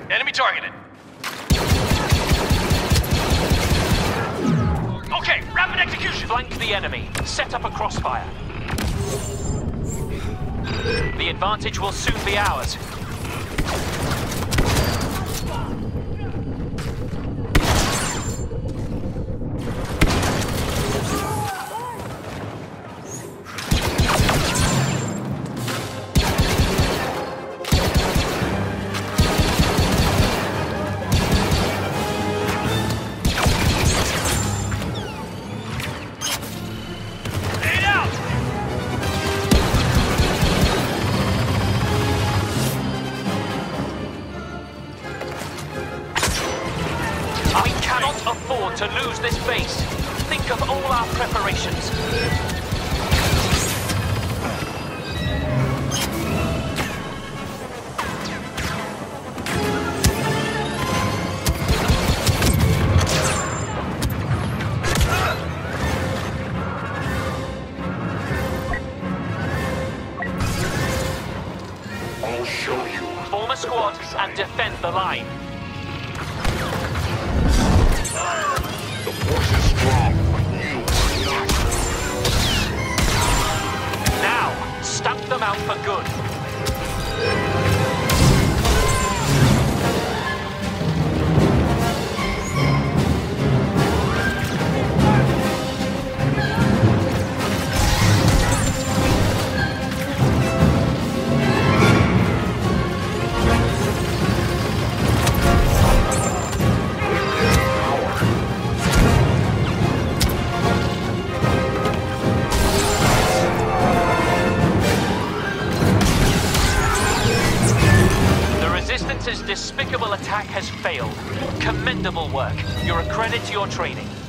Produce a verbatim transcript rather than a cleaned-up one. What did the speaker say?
Enemy targeted. Okay, rapid execution. Flank the enemy. Set up a crossfire. The advantage will soon be ours. Afford to lose this base. Think of all our preparations. I'll show you. Form a squad and defend the line. The force is strong. You are not. Now, stamp them out for good. Despicable attack has failed. Commendable work. You're a credit to your training.